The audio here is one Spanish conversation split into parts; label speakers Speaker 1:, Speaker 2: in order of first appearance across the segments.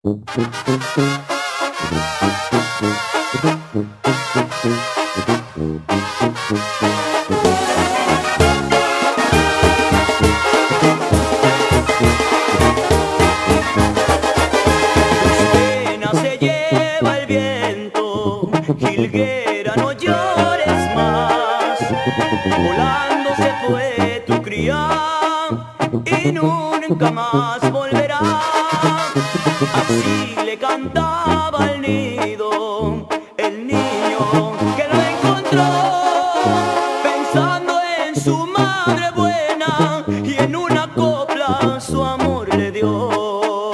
Speaker 1: Pena se lleva el viento, jilguera, no llores más. Volando se fue tu cría y nunca más volverá. Así le cantaba al nido el niño que lo encontró, pensando en su madre buena, y en una copla su amor le dio.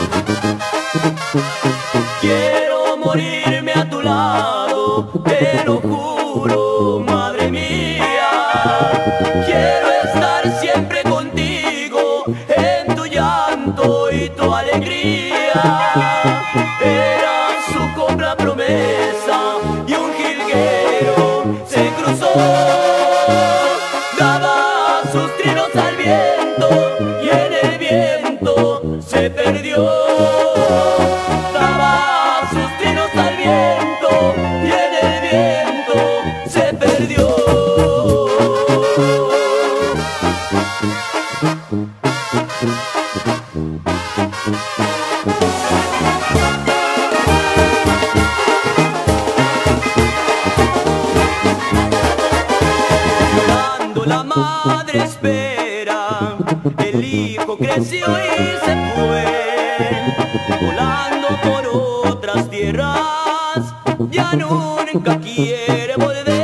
Speaker 1: Quiero morirme a tu lado, te lo juro, madre mía. Quiero estar siempre contigo, en tu llanto y tu alegría. Era su copla promesa y un jilguero se cruzó. Daba sus trinos al viento y en el viento se perdió. Daba sus trinos al viento y en el viento se perdió. Llorando la madre espera, el hijo creció y se fue, volando por otras tierras, ya nunca quiere volver.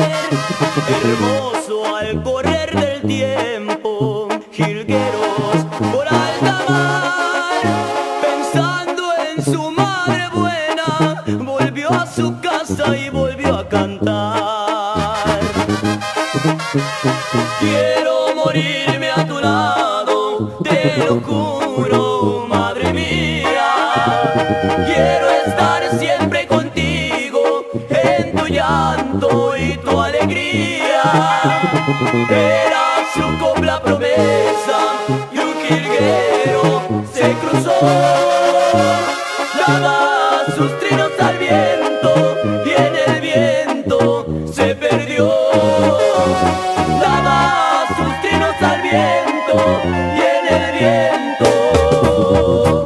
Speaker 1: Hermoso al correr del tiempo, jilgueros por alta mar, pensando en su madre buena, volvió a su casa y volvió a cantar. Quiero morirme a tu lado, te lo juro, madre mía. Quiero estar siempre contigo, en tu llanto y tu alegría. Era su copla promesa y un jilguero se cruzó. Daba sus trinos al viento y en el viento se perdió. Daba sus trinos al viento y en el viento